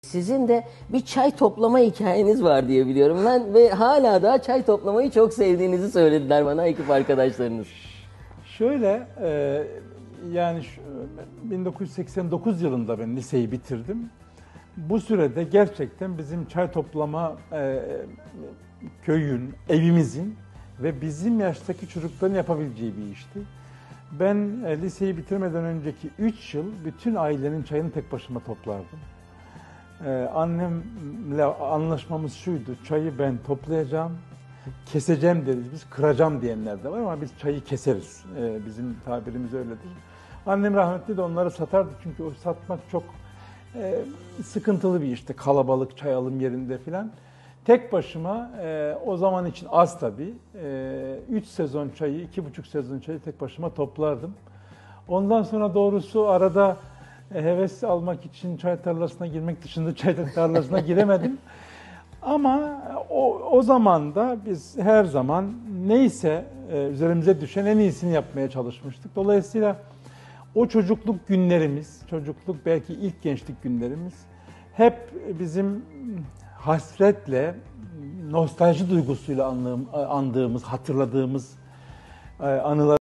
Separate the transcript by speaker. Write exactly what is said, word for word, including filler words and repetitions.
Speaker 1: Sizin de bir çay toplama hikayeniz var diye biliyorum ben ve hala da çay toplamayı çok sevdiğinizi söylediler bana ekip arkadaşlarınız.
Speaker 2: Şöyle, e, yani şu, bin dokuz yüz seksen dokuz yılında ben liseyi bitirdim. Bu sürede gerçekten bizim çay toplama e, köyün, evimizin ve bizim yaştaki çocukların yapabileceği bir işti. Ben e, liseyi bitirmeden önceki üç yıl bütün ailenin çayını tek başıma toplardım. Ee, annemle anlaşmamız şuydu: çayı ben toplayacağım, keseceğim deriz biz, kıracağım diyenler de var ama biz çayı keseriz. Ee, bizim tabirimiz öyledir. Annem rahmetli de onları satardı çünkü o satmak çok e, sıkıntılı bir işti, kalabalık çay alım yerinde filan. Tek başıma, e, o zaman için az tabii, e, üç sezon çayı, iki buçuk sezon çayı tek başıma toplardım. Ondan sonra doğrusu arada E, heves almak için çay tarlasına girmek dışında çay tarlasına giremedim. Ama o, o zaman da biz her zaman neyse e, üzerimize düşen en iyisini yapmaya çalışmıştık. Dolayısıyla o çocukluk günlerimiz, çocukluk belki ilk gençlik günlerimiz hep bizim hasretle, nostalji duygusuyla andığımız, hatırladığımız anılar.